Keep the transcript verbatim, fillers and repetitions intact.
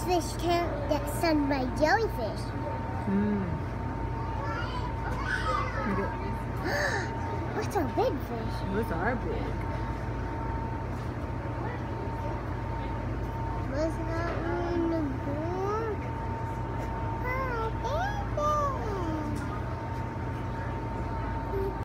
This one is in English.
fish can't get stung by jellyfish. Hmm. What's a big fish? Those are big. Was that